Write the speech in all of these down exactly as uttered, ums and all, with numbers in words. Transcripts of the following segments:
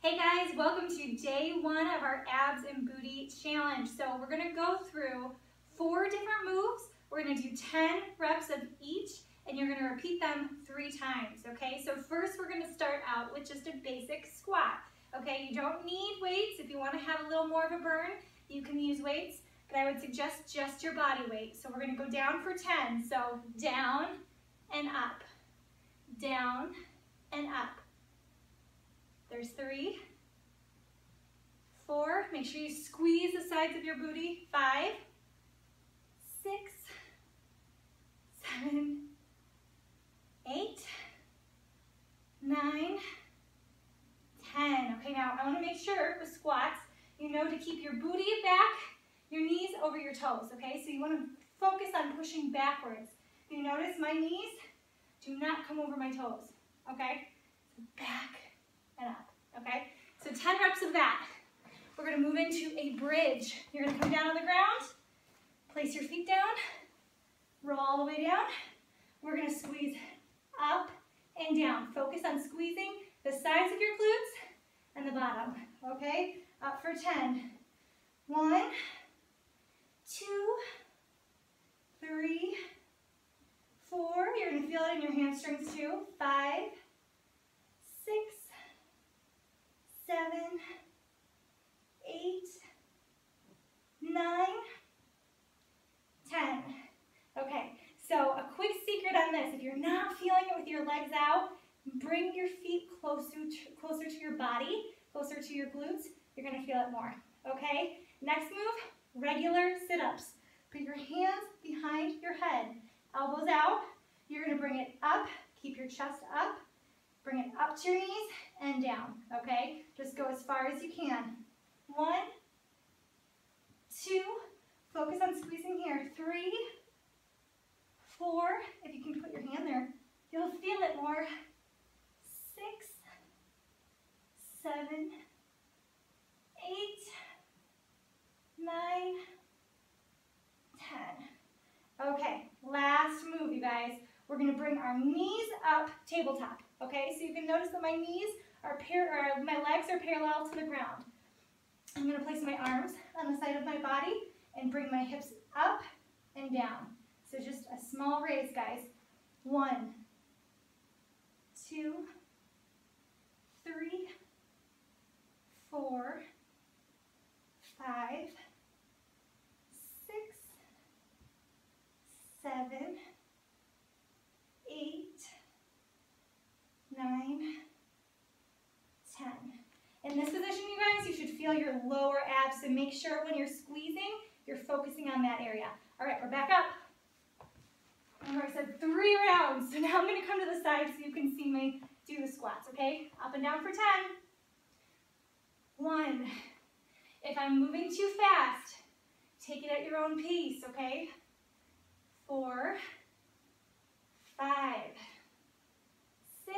Hey guys, welcome to day one of our abs and booty challenge. So we're gonna go through four different moves. We're gonna do ten reps of each and you're gonna repeat them three times, okay? So first we're gonna start out with just a basic squat, okay? You don't need weights. If you wanna have a little more of a burn, you can use weights, but I would suggest just your body weight. So we're gonna go down for ten. So down and up, down and up. There's three, four, make sure you squeeze the sides of your booty, five, six, seven, eight, nine, ten. Okay, now I want to make sure with squats, you know to keep your booty back, your knees over your toes, okay? So you want to focus on pushing backwards. You notice my knees do not come over my toes, okay? So back and up, okay? So ten reps of that. We're gonna move into a bridge. You're gonna come down on the ground, place your feet down, roll all the way down. We're gonna squeeze up and down. Focus on squeezing the sides of your glutes and the bottom, okay? Up for ten. One, two, three, four. You're gonna feel it in your hamstrings too. Five, six, seven, eight, nine, ten. Okay, so a quick secret on this, if you're not feeling it with your legs out, bring your feet closer to, closer to your body, closer to your glutes, you're gonna feel it more, okay? Next move, regular sit-ups. Put your hands behind your head, elbows out, you're gonna bring it up, keep your chest up, bring it up to your knees and down, okay? Just go as far as you can. One, two, focus on squeezing here. Three, four, if you can put your hand there, you'll feel it more. Six, seven, eight, nine, ten. Okay, last move, you guys. We're gonna bring our knees up, tabletop. Okay, so you can notice that my knees are par or my legs are parallel to the ground. I'm going to place my arms on the side of my body and bring my hips up and down. So just a small raise, guys. One, two, three, four, five, six, seven, eight, nine, ten. In this position, you guys, you should feel your lower abs, so make sure when you're squeezing, you're focusing on that area. All right, we're back up. Remember I said three rounds, so now I'm gonna come to the side so you can see me do the squats, okay? Up and down for ten. One. If I'm moving too fast, take it at your own pace, okay? Four, five, six,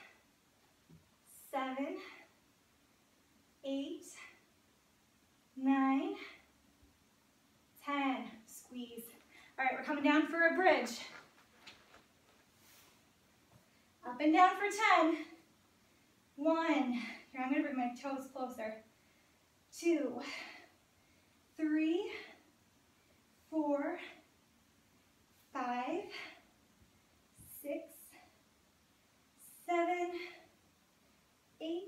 seven, eight, nine, ten. Squeeze. All right, we're coming down for a bridge. Up and down for ten. One. Here, I'm going to bring my toes closer. Two, three, four, five, six, seven, eight,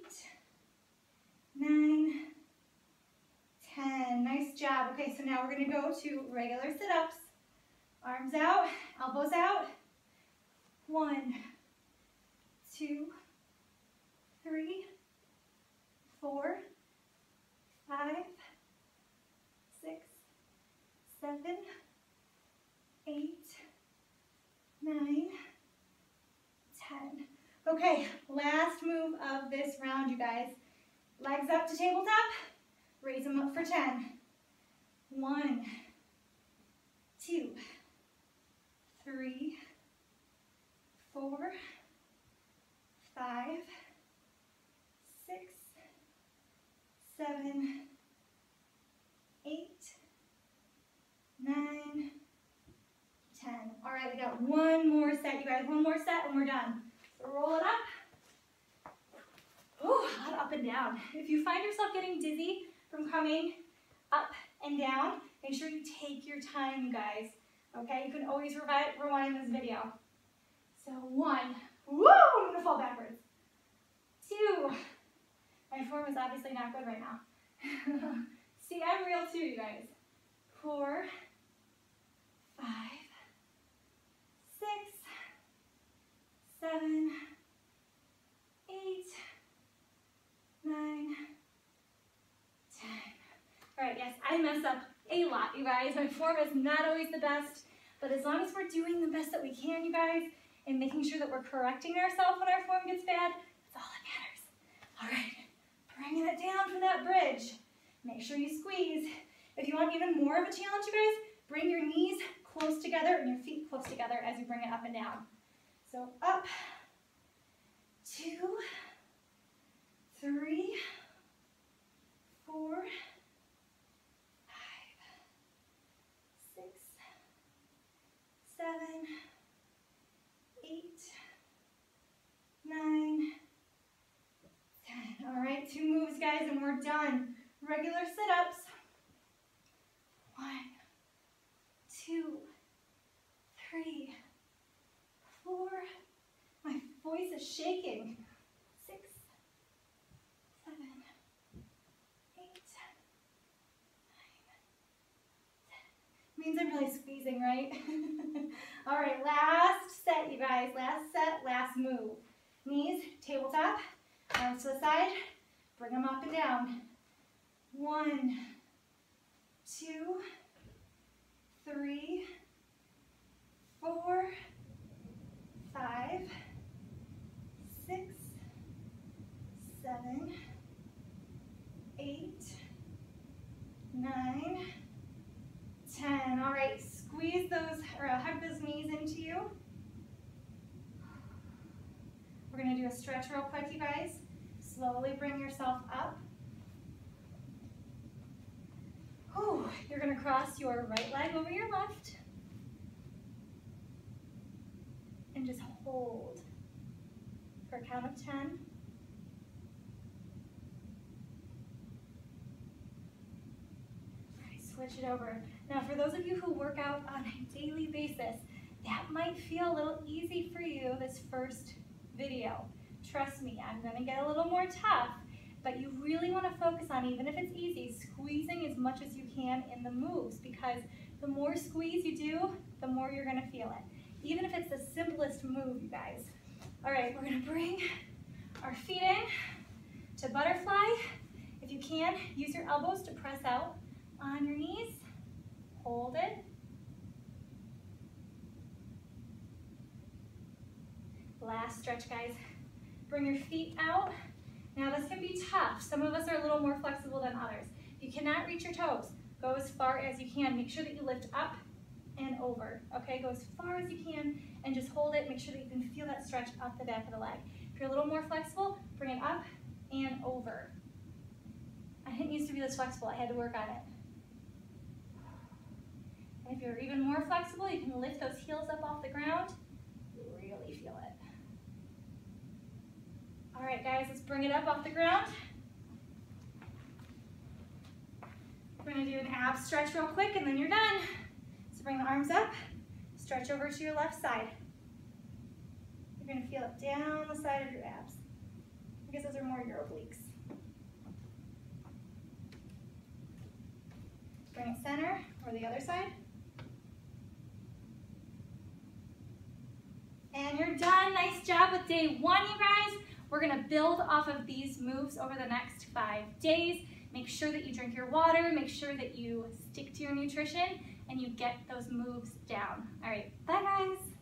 nine, ten. Nice job. Okay, so now we're going to go to regular sit-ups. Arms out, elbows out. One, two, three, four, five, six, seven, eight, nine, ten. Okay, last move of this round, you guys. Legs up to tabletop, raise them up for ten. One, two, three, four, five, six, seven, eight, nine, ten. All right, we got one more set, you guys. One more set and we're done. So roll it up. Ooh, a lot of up and down. If you find yourself getting dizzy from coming up and down, make sure you take your time, you guys. Okay, you can always rewind this video. So one, woo, I'm gonna fall backwards. Two, my form is obviously not good right now. See, I'm real too, you guys. Four, five, six, seven, eight, nine, ten. All right, yes, I mess up a lot, you guys. My form is not always the best, but as long as we're doing the best that we can, you guys, and making sure that we're correcting ourselves when our form gets bad, that's all that matters. All right, bringing it down for that bridge. Make sure you squeeze. If you want even more of a challenge, you guys, bring your knees close together and your feet close together as you bring it up and down. So up, two, three, four, five, six, seven, eight, nine, ten. All right, two moves, guys, and we're done. Regular sit-ups. One, two, three, four. My voice is shaking. Six, seven, eight, nine, ten. Means I'm really squeezing, right? All right, last set, you guys. Last set, last move. Knees, tabletop, arms to the side. Bring them up and down. One, two, three, four, five, six, seven, eight, nine, ten. All right, squeeze those, or hug those knees into you. We're gonna do a stretch real quick, you guys. Slowly bring yourself up. Whew. You're gonna cross your right leg over your left. And just hold for a count of ten. All right, switch it over. Now for those of you who work out on a daily basis, that might feel a little easy for you this first video. Trust me, I'm gonna get a little more tough, but you really wanna focus on, even if it's easy, squeezing as much as you can in the moves, because the more squeeze you do, the more you're gonna feel it. Even if it's the simplest move, you guys. All right, we're gonna bring our feet in to butterfly. If you can, use your elbows to press out on your knees. Hold it. Last stretch, guys. Bring your feet out. Now this can be tough. Some of us are a little more flexible than others. If you cannot reach your toes, go as far as you can. Make sure that you lift up and over, okay? Go as far as you can and just hold it. Make sure that you can feel that stretch up the back of the leg. If you're a little more flexible, bring it up and over. I didn't used to be this flexible. I had to work on it. And if you're even more flexible, you can lift those heels up off the ground. Really feel it. All right, guys, let's bring it up off the ground. We're gonna do an ab stretch real quick and then you're done. So bring the arms up, stretch over to your left side. You're gonna feel it down the side of your abs. I guess those are more your obliques. Bring it center or the other side. And you're done. Nice job with day one, you guys. We're gonna build off of these moves over the next five days. Make sure that you drink your water, make sure that you stick to your nutrition, and you get those moves down. All right, bye guys.